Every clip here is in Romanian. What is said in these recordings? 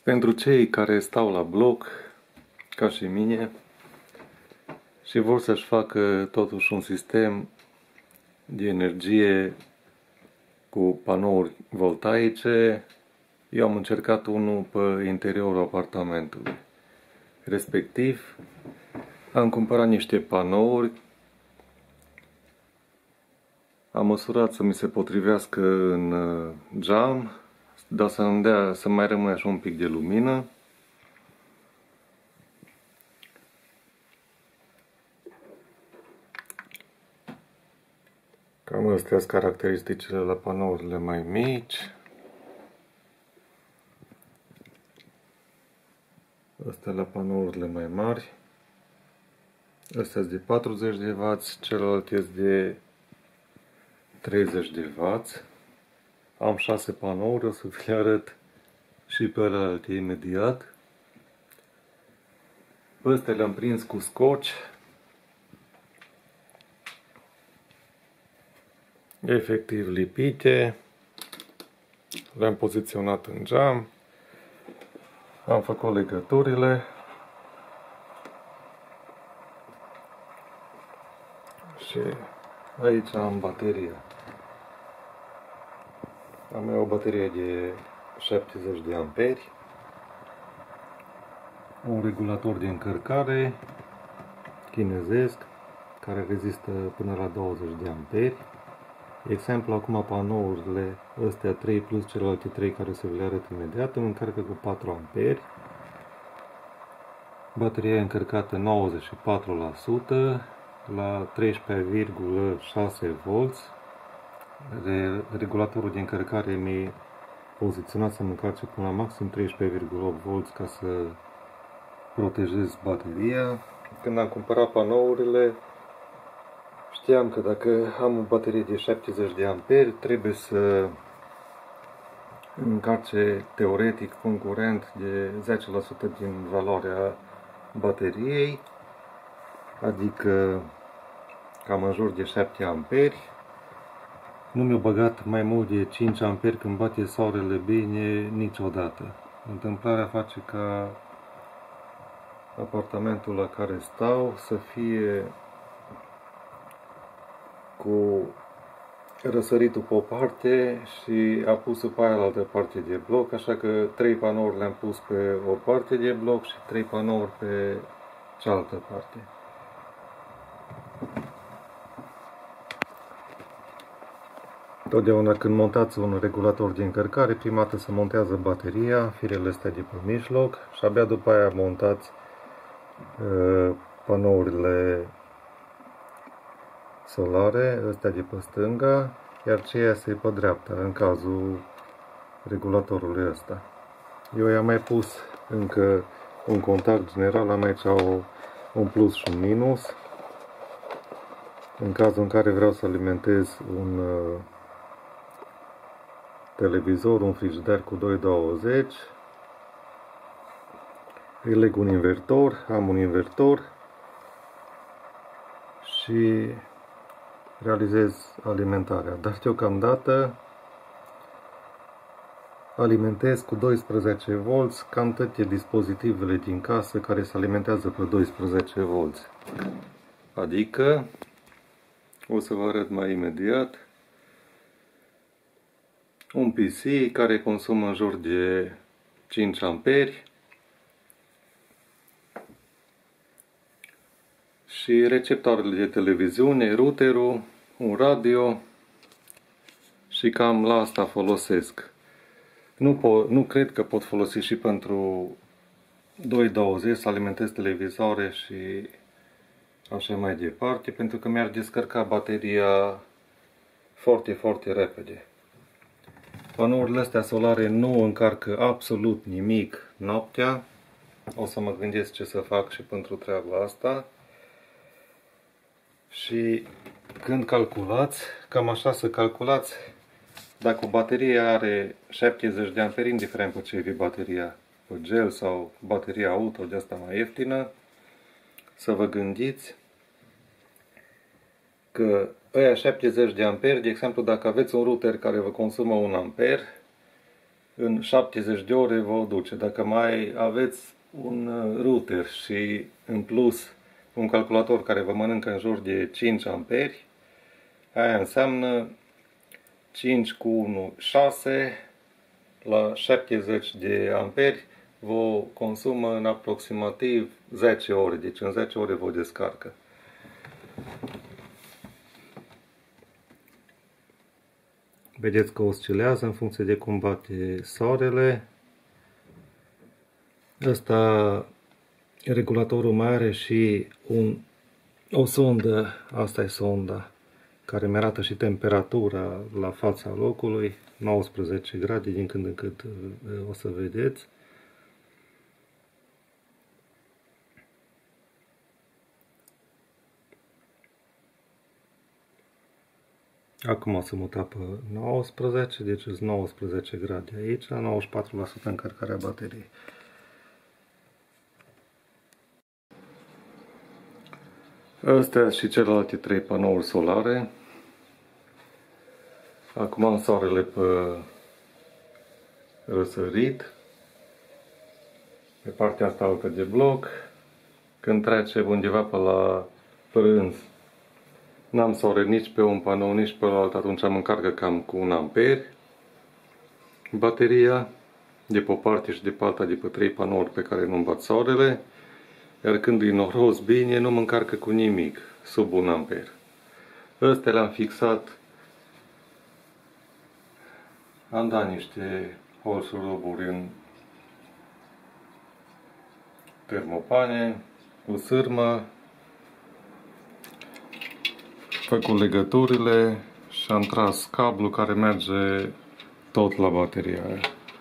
Pentru cei care stau la bloc, ca și mine, și vor să-și facă totuși un sistem de energie cu panouri voltaice, eu am încercat unul pe interiorul apartamentului. Respectiv, am cumpărat niște panouri, am măsurat să mi se potrivească în geam, dar să mai rămâne așa un pic de lumină. Cam astea sunt caracteristicile la panourile mai mici. Astea la panourile mai mari. Astea sunt de 40 de W, celălalt este de 30 de W. Am 6 panouri, o să vi le arăt și pe alte imediat. Pe astea le-am prins cu scoci. Efectiv lipite. Le-am poziționat în geam. Am făcut legăturile. Și aici am bateria. Am o baterie de 70 de amperi. Un regulator de încărcare chinezesc care rezistă până la 20 de amperi. De exemplu, acum panourile astea 3 plus celelalte 3 care se le arăt imediat îmi încarcă cu 4 amperi. Bateria e încărcată 94% la 13,6 V. Regulatorul de încărcare mi-e poziționat să mă încarce până la maxim 13,8 V ca să protejez bateria. Când am cumpărat panourile, știam că dacă am o baterie de 70 de amperi, trebuie să încarce teoretic concurent de 10% din valoarea bateriei, adică cam în jur de 7 amperi. Nu mi-a băgat mai mult de 5 amperi când bate soarele bine niciodată. Întâmplarea face ca apartamentul la care stau să fie cu răsăritul pe o parte și apusul pe altă parte de bloc, așa că 3 panouri le-am pus pe o parte de bloc și 3 panouri pe cealaltă parte. Totdeauna când montați un regulator de încărcare, prima dată se montează bateria, firele astea de pe mijloc și abia după aia montați panourile solare, astea de pe stânga, iar ceea se pe dreapta, în cazul regulatorului ăsta. Eu i-am mai pus încă un contact general, am aici un plus și un minus. În cazul în care vreau să alimentez un televizor, un frigider cu 220, îi leg un invertor, am un invertor și realizez alimentarea. Dar deocamdată alimentez cu 12 V cam toate dispozitivele din casă care se alimentează pe 12 V. Adică, o să vă arăt mai imediat, un PC care consumă în jur de 5 amperi și receptoarele de televiziune, routerul, un radio și cam la asta folosesc. Nu cred că pot folosi și pentru 220 să alimentez televizoare și așa mai departe, pentru că mi-ar descărca bateria foarte, foarte repede. Panourile astea solare nu încarcă absolut nimic noaptea. O să mă gândesc ce să fac și pentru treaba asta. Și când calculați, cam așa să calculați, dacă o baterie are 70 de amperi, indiferent pe ce e bateria, pe gel sau bateria auto, de asta mai ieftină, să vă gândiți că ăia 70 de amperi, de exemplu, dacă aveți un router care vă consumă 1 amper, în 70 de ore vă o duce. Dacă mai aveți un router și în plus un calculator care vă mănâncă în jur de 5 amperi, aia înseamnă 5 cu 1, 6 la 70 de amperi vă consumă în aproximativ 10 ore, deci în 10 ore vă descarcă. Vedeți că oscilează în funcție de cum bate soarele. Ăsta, regulatorul mai are și o sondă, asta e sonda, care mi arată și temperatura la fața locului, 19 grade din când în când o să vedeți. Acum o să muta pe 19, deci sunt 19 grade aici, 94% încărcarea bateriei. Astea și celelalte 3 panouri solare. Acum am soarele pe răsărit, pe partea asta altă de bloc. Când trece undeva pe la prânz, n-am soare nici pe un panou, nici pe alt, atunci am încarcă cam cu 1 ampere bateria, de pe o parte și de pe alta, de pe 3 panouri pe care nu-mi bat soarele. Iar când îi noros bine, nu mă încarcă cu nimic, sub 1 amper. Astea le-am fixat. Am dat niște holșuruburi în termopane, cu sârmă, făcut legăturile și am tras cablul care merge tot la bateria aia.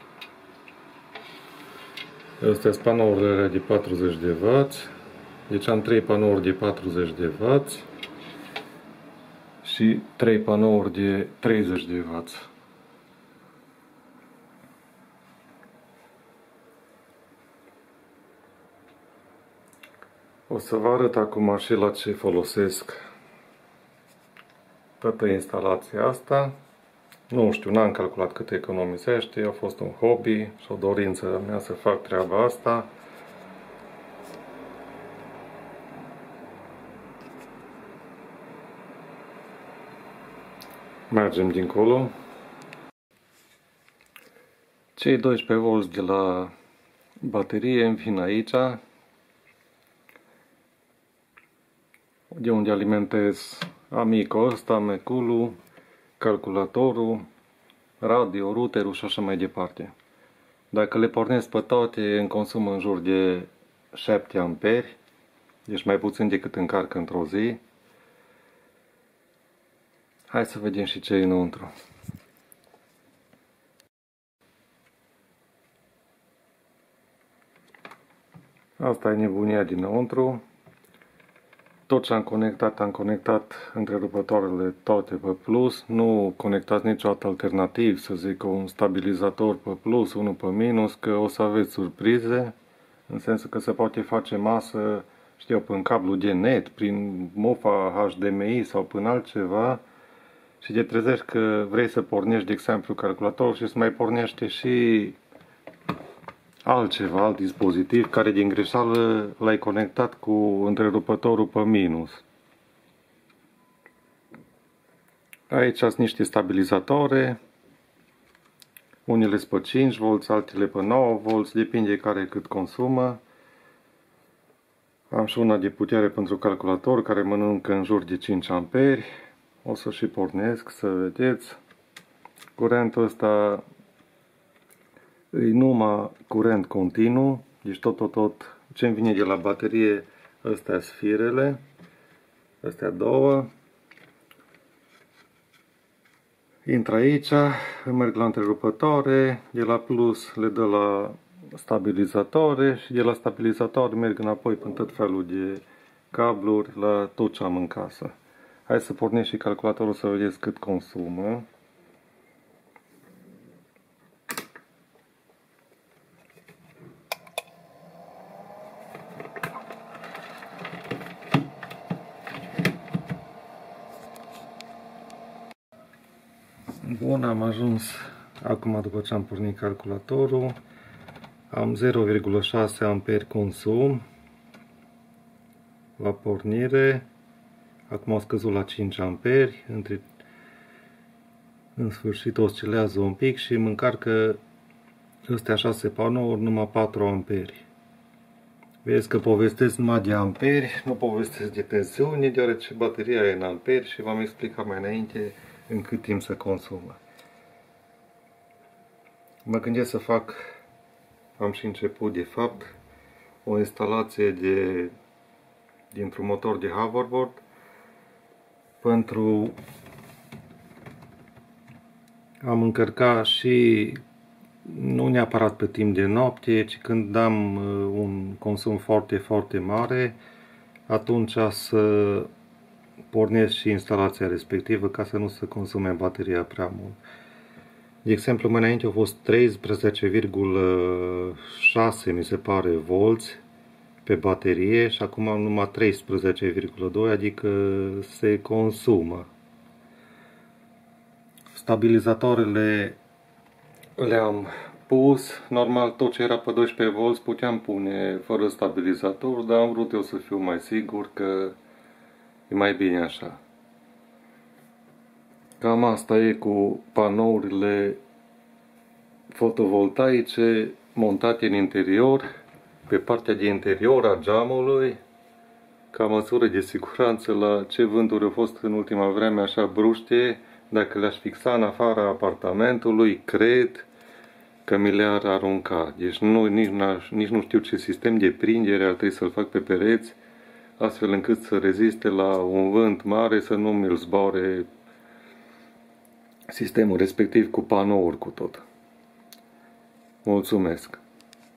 Astea sunt panourile de 40 de W. Deci am 3 panouri de 40 de W și 3 panouri de 30 de W. O să vă arăt acum și la ce folosesc toată instalația asta. Nu știu, n-am calculat cât economisește, a fost un hobby și o dorință mea să fac treaba asta. Mergem dincolo. Cei 12 V de la baterie îmi vin aici, de unde alimentez amicul ăsta, meculu, calculatorul, radio, routerul și așa mai departe. Dacă le pornesc pe toate, îmi consumă în jur de 7 amperi, deci mai puțin decât încarc într-o zi. Hai să vedem și ce e înăuntru. Asta e nebunia dinăuntru. Tot ce am conectat întrerupătoarele toate pe plus. Nu conectați niciodată alternativ, să zic, un stabilizator pe plus, unul pe minus, că o să aveți surprize. În sensul că se poate face masă, știu, prin cablu de net, prin mufa HDMI sau prin altceva. Și te trezești că vrei să pornești, de exemplu, calculatorul și să mai pornește și altceva, alt dispozitiv, care din greșeală l-ai conectat cu întrerupătorul pe minus. Aici sunt niște stabilizatoare. Unele sunt pe 5 V, altele pe 9 V, depinde care cât consumă. Am și una de putere pentru calculator, care mănâncă în jur de 5 amperi. O să și pornesc, să vedeți. Curentul ăsta e numai curent continuu, deci tot ce-mi vine de la baterie, astea sunt firele, astea două. Intră aici, merg la întrerupătoare, de la plus le dă la stabilizatoare și de la stabilizatoare merg înapoi până tot felul de cabluri la tot ce am în casă. Hai să pornim și calculatorul să vedeți cât consumă. Bun, am ajuns Acum, după ce am pornit calculatorul, am 0,6 amperi consum la pornire. Acum au scăzut la 5 amperi. În sfârșit oscilează un pic și îmi încarcă astea 6 panouri numai 4 amperi. Vezi că povestesc numai de amperi, nu povestesc de tensiune, deoarece bateria e în amperi și v-am explicat mai înainte în cât timp se consumă. Mă gândesc să fac, am și început de fapt, o instalație dintr-un motor de hoverboard pentru am încărcat și nu neapărat pe timp de noapte, ci când am un consum foarte, foarte mare, atunci să pornesc și instalația respectivă ca să nu se consume bateria prea mult. De exemplu, mai înainte au fost 13,6 mi se pare volți pe baterie și acum am numai 13,2, adică se consumă. Stabilizatoarele le-am pus, normal tot ce era pe 12 volți puteam pune fără stabilizator, dar am vrut eu să fiu mai sigur că e mai bine așa. Cam asta e cu panourile fotovoltaice montate în interior, pe partea de interior a geamului, ca măsură de siguranță la ce vânturi au fost în ultima vreme așa bruște, dacă le-aș fixa în afara apartamentului, cred că mi le-ar arunca. Deci nici nu știu ce sistem de prindere ar trebui să-l fac pe pereți, astfel încât să reziste la un vânt mare, să nu mi-l zboare sistemul respectiv cu panouri cu tot. Mulțumesc!